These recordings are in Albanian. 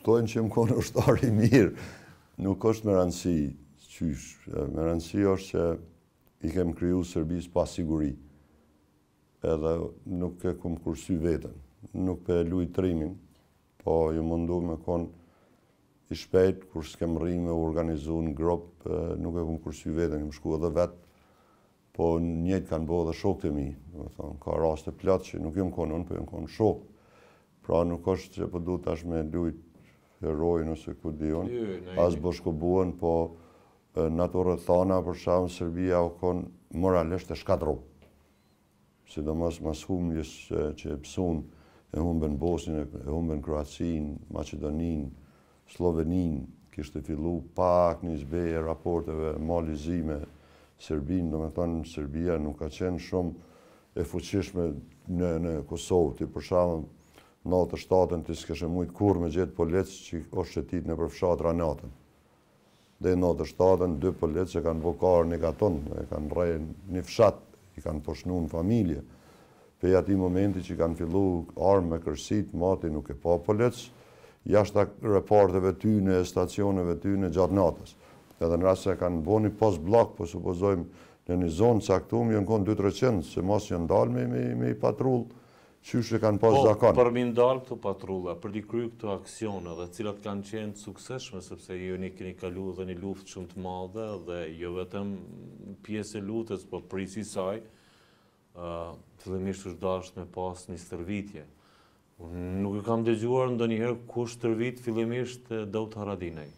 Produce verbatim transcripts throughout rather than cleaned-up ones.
thojnë që më konë ushtar i mirë. Nuk është me rëndësi, qysh. Me rëndësi është që i kem kriju Serbisë pa siguri. Edhe nuk e kum kursy vetën. Nuk pe luj trimin, po ju mundu me konë i shpejt, kur s'kem rri me organizu në grup, nuk e kum kursy vetën, kem shku edhe vetë, po njëtë kanë bo edhe shokët e mi. Ka raste plot që nuk jam konë unë, po jam konë shokë. Pra nuk është që po du tash me lujt herojnë ose ku di unë, as boshkobuan, po në ato rrethana për shkak Serbia u konë moralisht e shkatru. Sidomos mas humbjes që e psun, e humben Bosnjën, e humben Kroacinë, Maqedoninë, Sloveninë, kishte fillu pak një zbeje raporteve mali zi me Serbinë, do me thonë Serbia nuk ka qenë shumë e fuqishme në, në Kosovë, ti për shkak natë shtatën ti s'keshe mujt kur me gjetë polec që është qëtit në përfshatra natën. Dhe natë shtatën, dy polec që kanë vokarë një katon, e kanë rejë një fshat, i kanë poshnu në familje. Pe ati momenti që kanë fillu armë me kërsit, mati nuk e pa polec, jashtë reparteve tyne, stacioneve tyne gjatë natës. Edhe në rrasë se kanë bo një post blok, po supozojmë në një zonë caktum, jënë konë dy trecent, se mos jënë dalë me, me, me i patrullë, qysh e kanë pas zakon. Po, për mi ndalë këto patrulla, për t'i kryu këto aksione, dhe cilat kanë qenë sukseshme, sepse ju një keni kalu dhe një luft shumë të madhe, dhe jo vetëm pjesë e luftës, po prisi saj, uh, fillimisht është dasht me pas një stërvitje. Nuk e kam dëgjuar ndonjëherë kush stërvit fillimisht Daud Haradinaj.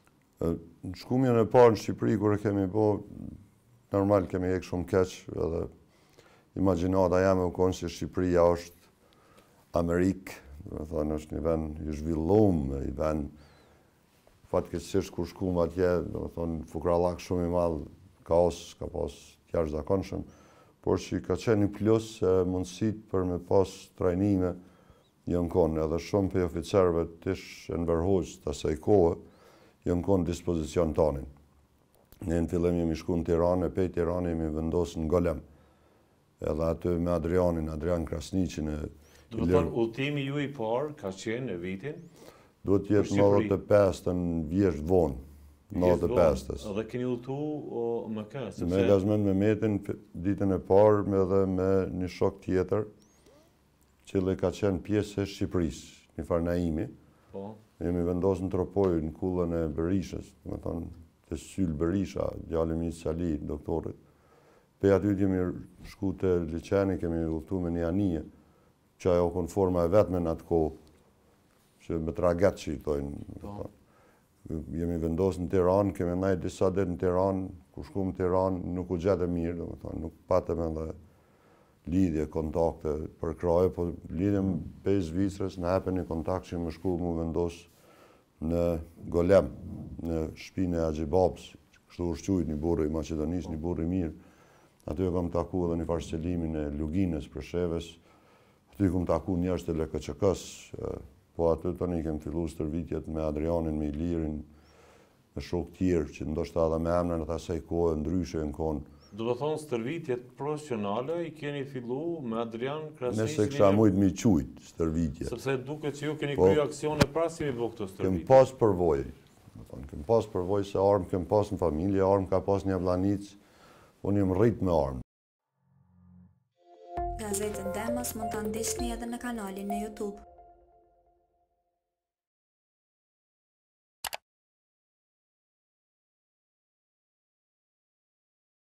Në shkumjen e parë në Shqipëri, kur e kemi bo, normal kemi ek shumë keq, edhe imaginata jame u konë që Shqipëria është Amerikë, dhe thonë është një vend i zhvillum, i vend fatkeqësisht kur shkum atje, dhe thonë fukrallak shumë i madh, kaos, ka pas tjerë zakonshëm, por që ka qenë një plus mundësit për me pas trajnime jënë konë, edhe shumë për oficerve tish e nëverhojës të asaj kohë, jënë konë dispozicion tonin. Ne në fillim jemi shku në Tiranë, e pej Tiranë jemi vendosë në Golem. Edhe aty me Adrianin, Adrian Krasniqin e... Do të thonë, ultimi ju i parë ka qenë e vitin? Do t'jetë nëntëdhjetë e pesë në vjesht vonë. nëntëdhjetë e pesë. Edhe keni ultu më ka? Me Gazmen Mehmetin, ditën e parë, me dhe me një shok tjetër, që ka qenë pjesë e Shqipërisë, një farnaimi. Po. Jemi vendosë në Tropoj, në kullën e Berishës, me thonë, të Syl Berisha, djali mi Sali, doktorit. Pe aty jemi shku të liqeni, kemi ultu me një anije, që ajo konforma e vetme në atë kohë, që me traget që i tojnë. Jemi vendosë në Tiranë, kemi najtë disa ditë në Tiranë, ku shku në Tiranë nuk u gjetë e mirë, nuk patëm edhe lidhje, kontakte për kraje, po lidhje me pej Zvicrës, në hepe një kontakt që më shku mu vendosë në Golem, në shpinë e Agjibabës, kështu ushqujt një burë i Macedonisë, një burë i mirë. Aty e kam taku edhe një farqëselimin e Luginës për Sheves, aty e kam taku njerëz të L K Q K-s, po aty të një kem fillu stërvitjet me Adrianin, me Ilirin, me shok tjerë, që ndoshta edhe me emnën e asaj kohë ndryshe në konë. Do të thonë stërvitjet profesionale i keni fillu me Adrian Krasniqin? Nëse kësha mujt mi qujt stërvitjet. Sepse duke që ju keni kryu aksione pas si mi bo këto stërvitjet? Kem pas përvoj. Kem pas përvoj se armë kem pas në familje, armë ka pas një vlanic, unë jem rrit me armë. Gazetën Demos mund të ndishni edhe në kanalin në YouTube.